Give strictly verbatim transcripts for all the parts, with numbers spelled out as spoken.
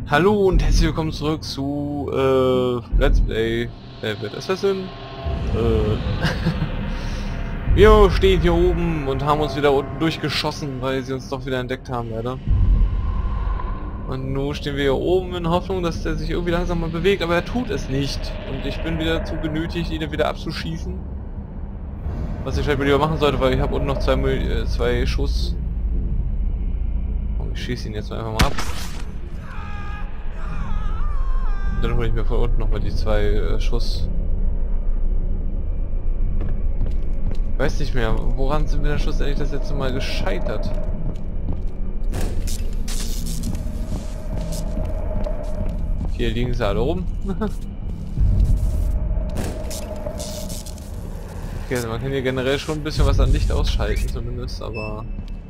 Hallo und herzlich willkommen zurück zu äh, Let's Play Velvet Assassin. Äh, wir stehen hier oben und haben uns wieder unten durchgeschossen, weil sie uns doch wieder entdeckt haben, leider. Und nun stehen wir hier oben in Hoffnung, dass der sich irgendwie langsam mal bewegt, aber er tut es nicht. Und ich bin wieder zu genötigt, ihn wieder abzuschießen. Was ich vielleicht lieber machen sollte, weil ich habe unten noch zwei, äh, zwei Schuss. Und ich schieße ihn jetzt einfach mal ab. Dann hole ich mir von unten nochmal die zwei äh, Schuss. Ich weiß nicht mehr, woran sind wir da schlussendlich das letzte Mal gescheitert? Hier liegen sie alle rum. Okay, also man kann hier generell schon ein bisschen was an Licht ausschalten zumindest, aber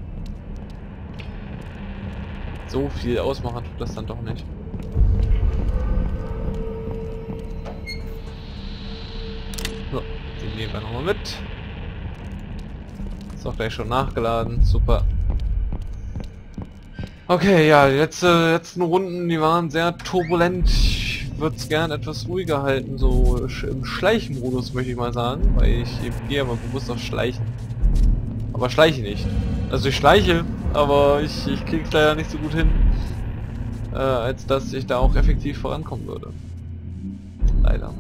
so viel ausmachen tut das dann doch nicht. So, den nehmen wir nochmal mit. Ist auch gleich schon nachgeladen, super. Okay, ja, die letzte, letzten Runden, die waren sehr turbulent. Ich würde es gern etwas ruhiger halten, so im Schleichmodus möchte ich mal sagen, weil ich eben gehe aber bewusst auf Schleichen. Aber schleiche nicht. Also ich schleiche, aber ich, ich kriege es leider nicht so gut hin, äh, als dass ich da auch effektiv vorankommen würde. Leider.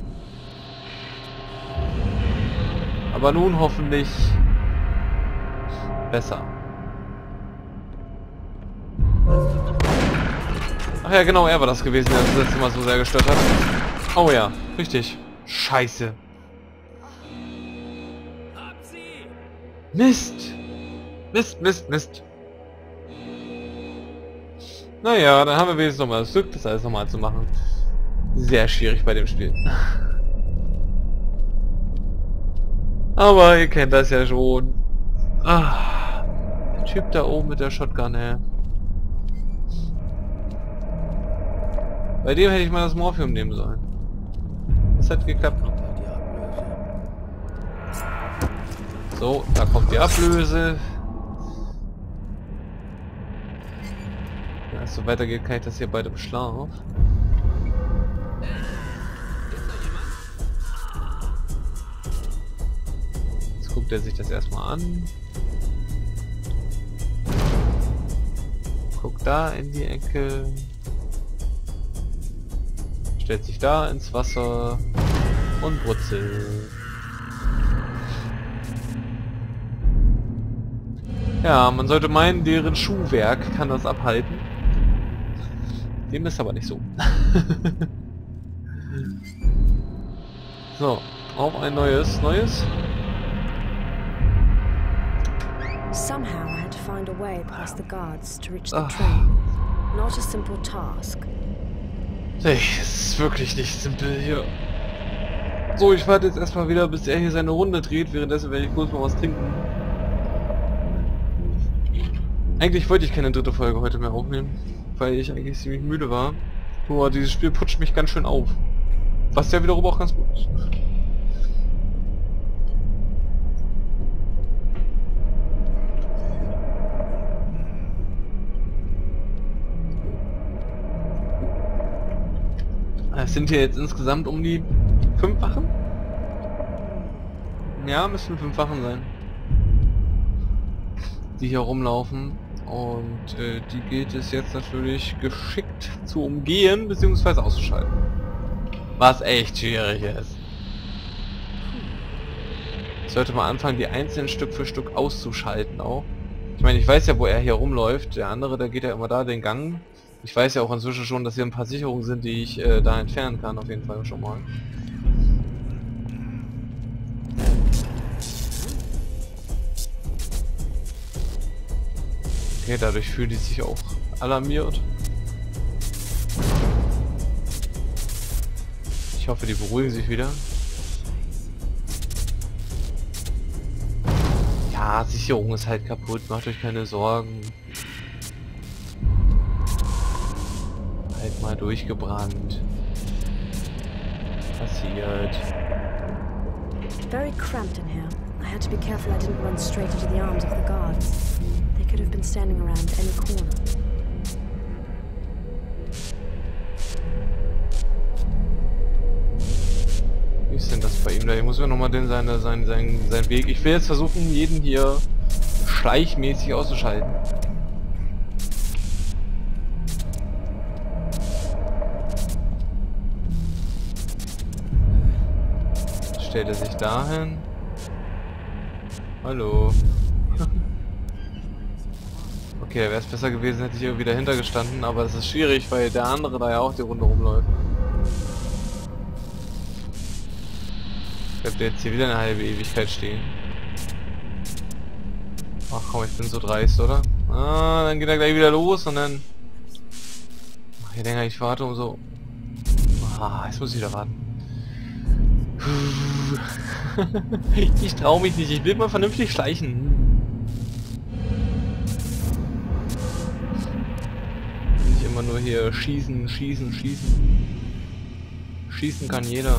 Aber nun hoffentlich besser. Ach ja, genau, er war das gewesen, der das letzte Mal so sehr gestört hat. Oh ja, richtig. Scheiße. Mist. Mist, Mist, Mist. Naja, dann haben wir wenigstens nochmal das Glück, das alles nochmal zu machen. Sehr schwierig bei dem Spiel. Aber ihr kennt das ja schon. Ah, der Typ da oben mit der Shotgun, ey. Bei dem hätte ich mal das Morphium nehmen sollen. Das hat geklappt. So, da kommt die Ablöse. Wenn es so weitergeht, kann ich das hier bald im Schlaf. Jetzt guckt er sich das erstmal an. Guckt da in die Ecke. Stellt sich da ins Wasser und brutzelt. Ja, man sollte meinen, deren Schuhwerk kann das abhalten. Dem ist aber nicht so. So, auf ein neues, neues. Somehow I had to find a way past the guards to reach the train. Not a simple task. Nee, es ist wirklich nicht simpel hier. So, ich warte jetzt erstmal wieder, bis er hier seine Runde dreht. Währenddessen werde ich kurz mal was trinken. Eigentlich wollte ich keine dritte Folge heute mehr aufnehmen, weil ich eigentlich ziemlich müde war. Nur dieses Spiel putscht mich ganz schön auf. Was ja wiederum auch ganz gut ist. Es sind hier jetzt insgesamt um die fünf Wachen? Ja, müssen fünf Wachen sein, die hier rumlaufen. Und äh, die gilt es jetzt natürlich geschickt zu umgehen bzw. auszuschalten. Was echt schwierig ist. Ich sollte mal anfangen, die einzelnen Stück für Stück auszuschalten auch. Ich meine, ich weiß ja, wo er hier rumläuft. Der andere, der geht ja immer da den Gang. Ich weiß ja auch inzwischen schon, dass hier ein paar Sicherungen sind, die ich äh, da entfernen kann, auf jeden Fall schon mal. Okay, dadurch fühlt die sich auch alarmiert. Ich hoffe, die beruhigen sich wieder. Ja, Sicherung ist halt kaputt, macht euch keine Sorgen. Halt mal durchgebrannt. Passiert. Very cramped in here. I had to be careful I didn't run straight into the arms of the guards. They could have been standing around any corner. bei ihm da. Ich muss mir nochmal den seine, sein, sein, sein Weg. Ich will jetzt versuchen, jeden hier schleichmäßig auszuschalten. Stellt er sich dahin? Hallo. Okay, wäre es besser gewesen, hätte ich irgendwie dahinter gestanden, aber es ist schwierig, weil der andere da ja auch die Runde rumläuft. Ich bleibt jetzt hier wieder eine halbe Ewigkeit stehen. Ach komm, ich bin so dreist, oder? Ah, dann geht er gleich wieder los und dann... Ach, je länger ich warte, umso... Ah, jetzt muss ich wieder warten. Ich traue mich nicht, ich will mal vernünftig schleichen. Nicht immer nur hier schießen, schießen, schießen. Schießen kann jeder.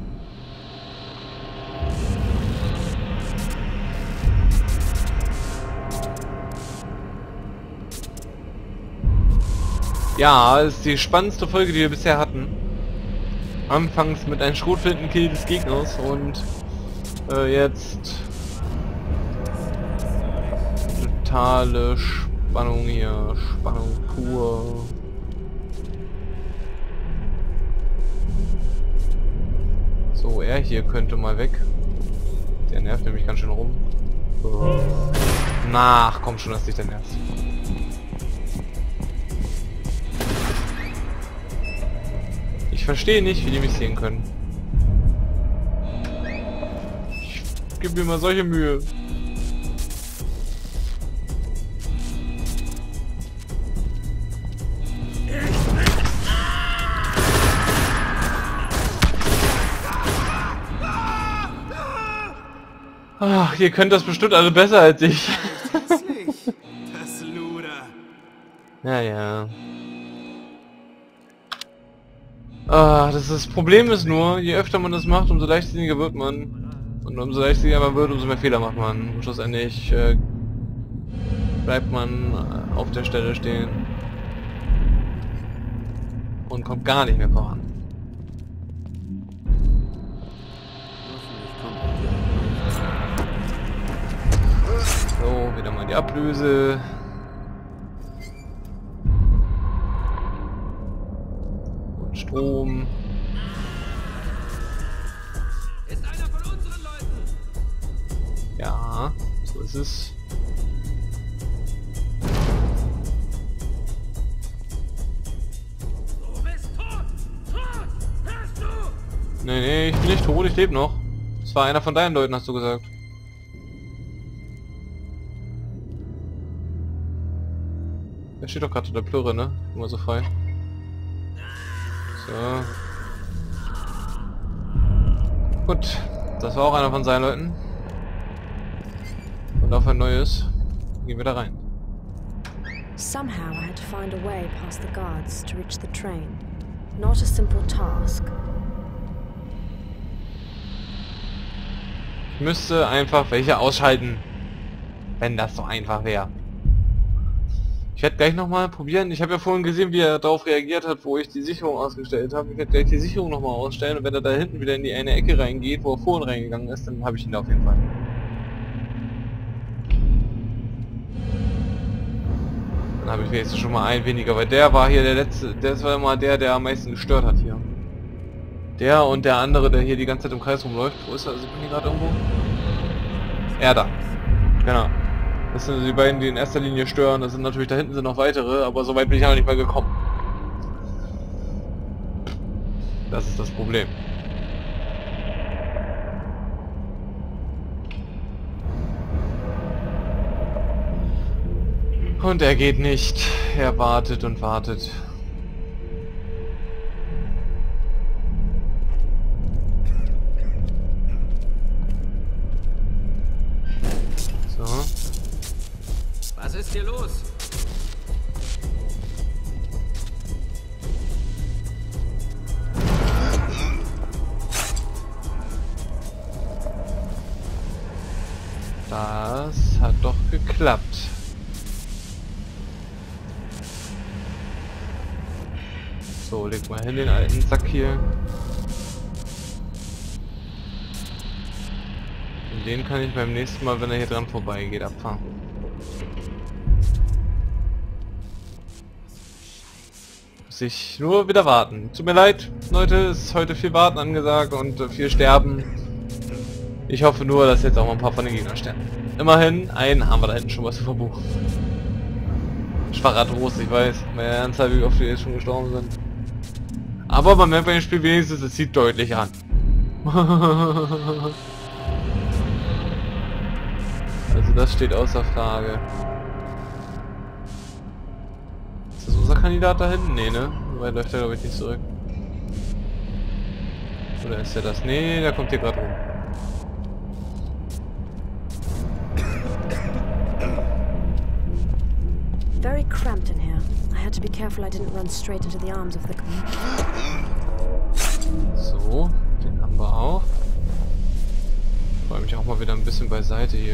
Ja, ist die spannendste Folge, die wir bisher hatten. Anfangs mit einem Schrotflintenkill des Gegners und äh, jetzt totale Spannung hier, Spannung pur. So, er hier könnte mal weg. Der nervt nämlich ganz schön rum. So. Na, ach, komm schon, dass dich der nervt. Ich verstehe nicht, wie die mich sehen können. Ich gebe mir mal solche Mühe. Ach, ihr könnt das bestimmt alle besser als ich. Das Luder. Ja, ja. Ah, das, ist, das Problem ist nur, je öfter man das macht, umso leichtsinniger wird man. Und umso leichtsinniger man wird, umso mehr Fehler macht man. Und schlussendlich äh, bleibt man auf der Stelle stehen. Und kommt gar nicht mehr voran. So, wieder mal die Ablöse. Strom. Ist einer von unseren Leuten? Ja, so ist es. Du bist tot! Tot! Hörst du? Nee, nee, ich bin nicht tot, ich lebe noch. Das war einer von deinen Leuten, hast du gesagt. Da steht doch gerade der Plürre, ne? Immer so frei. So. Gut, das war auch einer von seinen Leuten. Und auf ein neues. Gehen wir da rein. Somehow I had to find a way past the guards to reach the train. Not a simple task. Ich müsste einfach welche ausschalten. Wenn das so einfach wäre. Ich werde gleich nochmal probieren. Ich habe ja vorhin gesehen, wie er darauf reagiert hat, wo ich die Sicherung ausgestellt habe. Ich werde gleich die Sicherung nochmal ausstellen und wenn er da hinten wieder in die eine Ecke reingeht, wo er vorhin reingegangen ist, dann habe ich ihn da auf jeden Fall. Dann habe ich jetzt schon mal einen weniger, weil der war hier der letzte, das war immer der, der am meisten gestört hat hier. Der und der andere, der hier die ganze Zeit im Kreis rumläuft. Wo ist er? Also bin ich gerade irgendwo? Er da. Genau. Das sind die beiden, die in erster Linie stören. Das sind natürlich, da hinten sind noch weitere, aber so weit bin ich ja noch nicht mal gekommen. Das ist das Problem. Und er geht nicht. Er wartet und wartet. So. Was ist hier los? Das hat doch geklappt. So, leg mal hin den alten Sack hier. Den kann ich beim nächsten Mal, wenn er hier dran vorbeigeht, abfangen. Muss ich nur wieder warten. Tut mir leid, Leute, es ist heute viel Warten angesagt und äh, viel Sterben. Ich hoffe nur, dass jetzt auch mal ein paar von den Gegnern sterben. Immerhin, einen haben wir da hinten schon was zu verbuchen. Schwacher Trost, ich weiß. Meine Anzahl, wie oft wir jetzt schon gestorben sind. Aber man merkt bei dem Spiel wenigstens, es sieht deutlich an. Also das steht außer Frage. Ist das unser Kandidat da hinten? Nee, ne? Weil läuft er glaube ich nicht zurück. Oder ist er das? Nee, der kommt hier gerade rum. Very cramped in here. I had to be careful I didn't run straight into the arms of the... So, den haben wir auch. Ich räume mich auch mal wieder ein bisschen beiseite hier.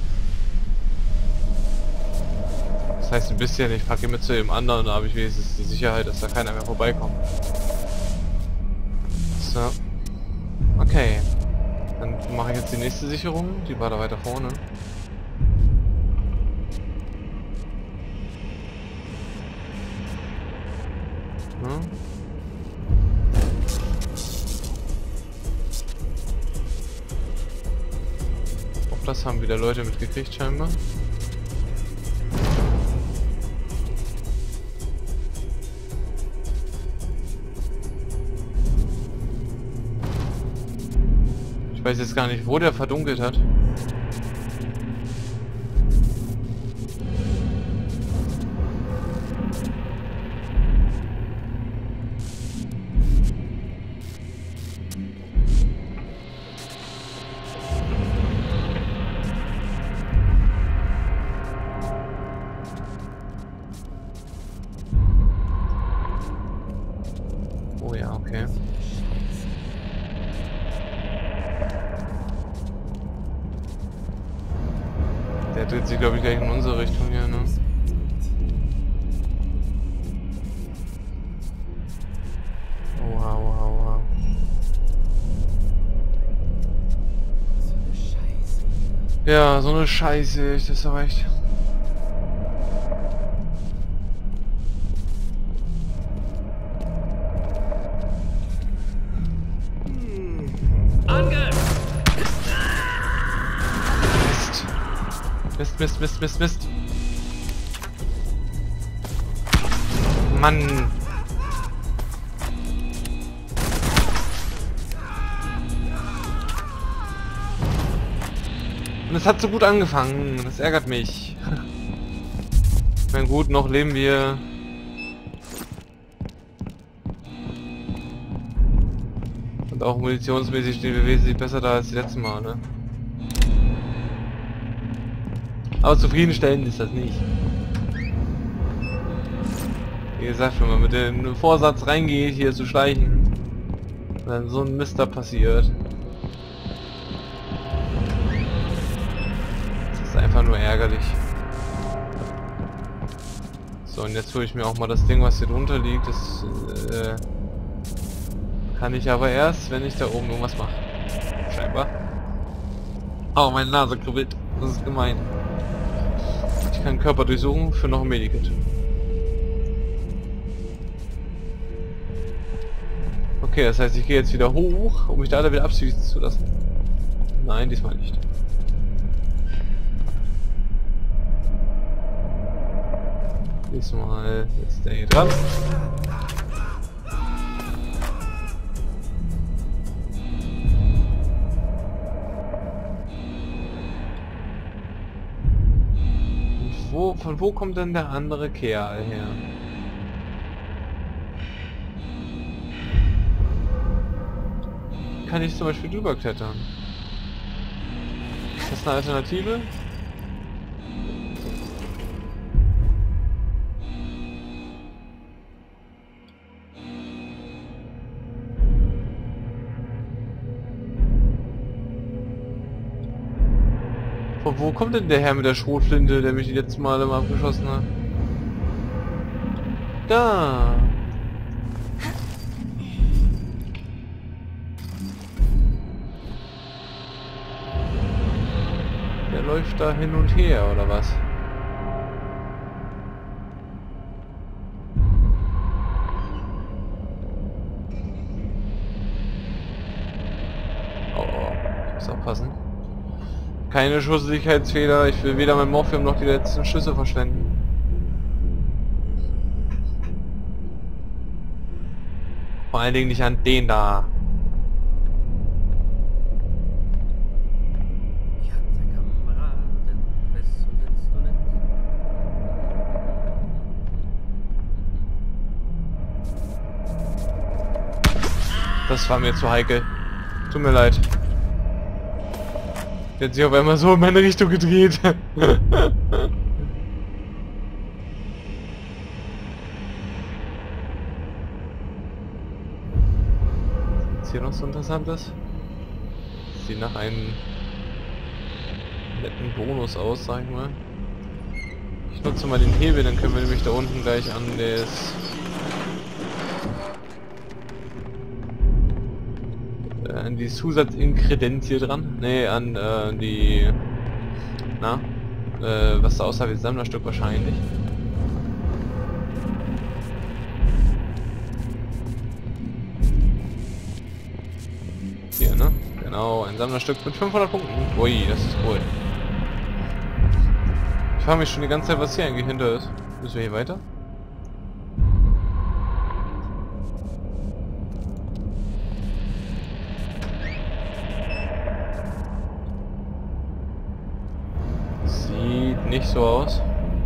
Das heißt ein bisschen, ich packe mit zu dem anderen, da habe ich wenigstens die Sicherheit, dass da keiner mehr vorbeikommt. So. Okay. Dann mache ich jetzt die nächste Sicherung, die war da weiter vorne. Ja. Auch das haben wieder Leute mitgekriegt scheinbar. Ich weiß jetzt gar nicht, wo der verdunkelt hat. Oh ja, okay. Der dreht sich, glaube ich, gleich in unsere Richtung hier, ne? Oha, oha, oha. Ja, so eine Scheiße, ich das aber echt. Mist, Mist, Mist, Mist, Mist. Mann. Und es hat so gut angefangen. Das ärgert mich. Ich meine, gut, noch leben wir. Und auch munitionsmäßig stehen wir wesentlich besser da als die letzten Mal, ne? Aber zufriedenstellend ist das nicht. Wie gesagt, wenn man mit dem Vorsatz reingeht, hier zu schleichen, und dann so ein Mist da passiert. Das ist einfach nur ärgerlich. So, und jetzt hole ich mir auch mal das Ding, was hier drunter liegt. Das äh, kann ich aber erst, wenn ich da oben irgendwas mache. Scheinbar. Oh, meine Nase kribbelt. Das ist gemein. Ich kann Körper durchsuchen für noch ein Medikit. Okay, das heißt, ich gehe jetzt wieder hoch, um mich da wieder abschießen zu lassen. Nein, diesmal nicht. Diesmal ist der hier dran. Wo, von wo kommt denn der andere Kerl her? Kann ich zum Beispiel drüber klettern? Ist das eine Alternative? Von wo kommt denn der Herr mit der Schrotflinte, der mich die letzten Male mal abgeschossen hat? Da! läuft da hin und her, oder was? Oh, oh. Ich muss aufpassen. Keine Schusssicherheitsfehler. Ich will weder mein Morphium noch die letzten Schüsse verschwenden. Vor allen Dingen nicht an den da. Das war mir zu heikel. Tut mir leid. Der hat sich auf einmal so in meine Richtung gedreht. Ist hier noch so interessantes? Sieht nach einem netten Bonus aus, sag ich mal. Ich nutze mal den Hebel, dann können wir nämlich da unten gleich an das an die Zusatzinkredenz hier dran. Ne, an äh, die na äh, was da aussah wie Sammlerstück wahrscheinlich. Hier, ne? Genau, ein Sammlerstück mit fünfhundert Punkten. Ui, das ist cool. Ich frage mich schon die ganze Zeit, was hier eigentlich hinter ist. Müssen wir hier weiter? Sieht nicht so aus.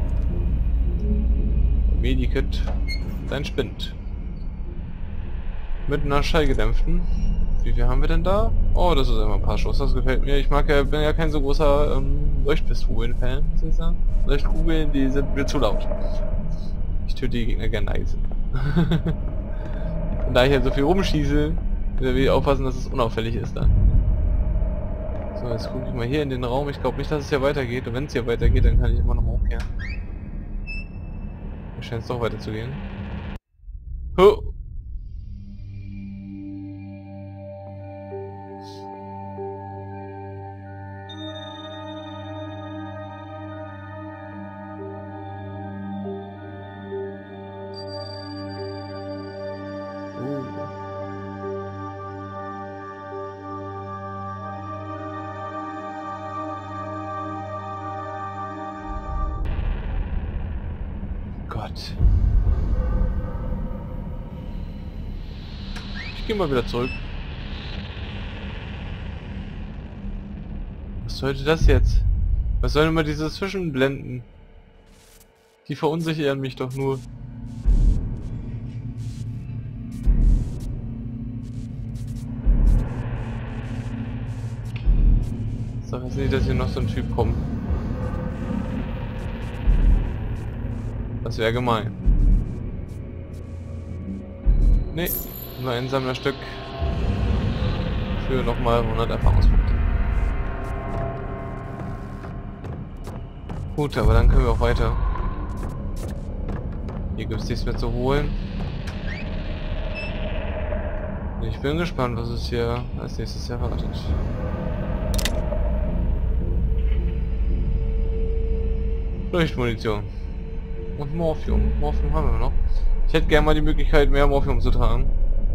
Medikit. Dein Spind. Mit einer schallgedämpften. Wie viel haben wir denn da? Oh, das ist immer ein paar Schuss. Das gefällt mir. Ich mag ja, bin ja kein so großer ähm, Leuchtpistolen-Fan, muss ich sagen. Leuchtkugeln, die sind mir zu laut. Ich töte die Gegner gerne leise. Und da ich halt so viel rumschieße, will ich aufpassen, dass es unauffällig ist dann. So, jetzt gucke ich mal hier in den Raum. Ich glaube nicht, dass es hier weitergeht. Und wenn es hier weitergeht, dann kann ich immer noch mal umkehren. Mir scheint es doch weiter zu gehen. Huh. Gott. Ich gehe mal wieder zurück. Was sollte das jetzt? Was sollen immer diese Zwischenblenden? Die verunsichern mich doch nur. Ich sag jetzt nicht, dass hier noch so ein Typ kommt. Das wäre gemein. Ne, nur ein Sammlerstück für nochmal hundert Erfahrungspunkte. Gut, aber dann können wir auch weiter. Hier gibt es nichts mehr zu holen. Ich bin gespannt, was es hier als nächstes erwartet. Leuchtmunition. Und Morphium. Morphium haben wir noch. Ich hätte gerne mal die Möglichkeit, mehr Morphium zu tragen.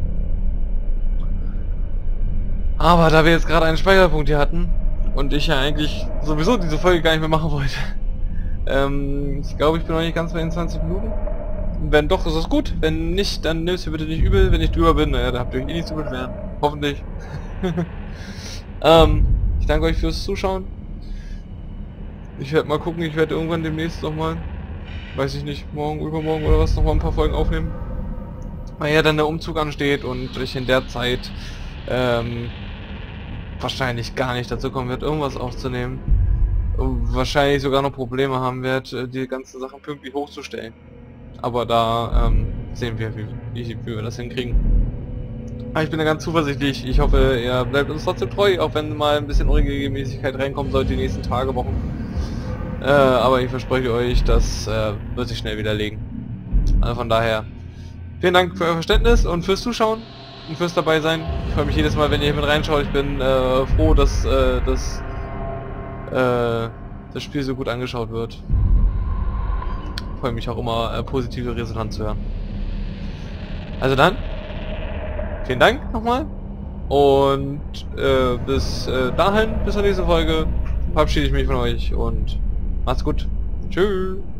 Aber da wir jetzt gerade einen Speicherpunkt hier hatten und ich ja eigentlich sowieso diese Folge gar nicht mehr machen wollte, ähm, ich glaube, ich bin noch nicht ganz bei den zwanzig Minuten. Wenn doch, ist es gut. Wenn nicht, dann nimm's mir bitte nicht übel. Wenn ich drüber bin, naja, da habt ihr euch eh nicht zu beschweren. Hoffentlich. ähm, ich danke euch fürs Zuschauen. Ich werde mal gucken, ich werde irgendwann demnächst nochmal, weiß ich nicht, morgen, übermorgen oder was, nochmal ein paar Folgen aufnehmen. Weil ja dann der Umzug ansteht und ich in der Zeit ähm, wahrscheinlich gar nicht dazu kommen wird, irgendwas aufzunehmen. Und wahrscheinlich sogar noch Probleme haben wird, die ganzen Sachen pünktlich hochzustellen. Aber da ähm, sehen wir, wie, wie, wie wir das hinkriegen. Aber ich bin da ganz zuversichtlich. Ich hoffe, ihr bleibt uns trotzdem treu, auch wenn mal ein bisschen Unregelmäßigkeit reinkommen sollte die nächsten Tage, Wochen. Äh, aber ich verspreche euch, das äh, wird sich schnell widerlegen. Also von daher, vielen Dank für euer Verständnis und fürs Zuschauen und fürs dabei sein. Ich freue mich jedes Mal, wenn ihr hier mit reinschaut. Ich bin äh, froh, dass, äh, dass äh, das Spiel so gut angeschaut wird. Freue mich auch immer, äh, positive Resonanz zu hören. Also dann, vielen Dank nochmal. Und äh, bis äh, dahin, bis zur nächsten Folge, verabschiede ich mich von euch und macht's gut. Tschüss.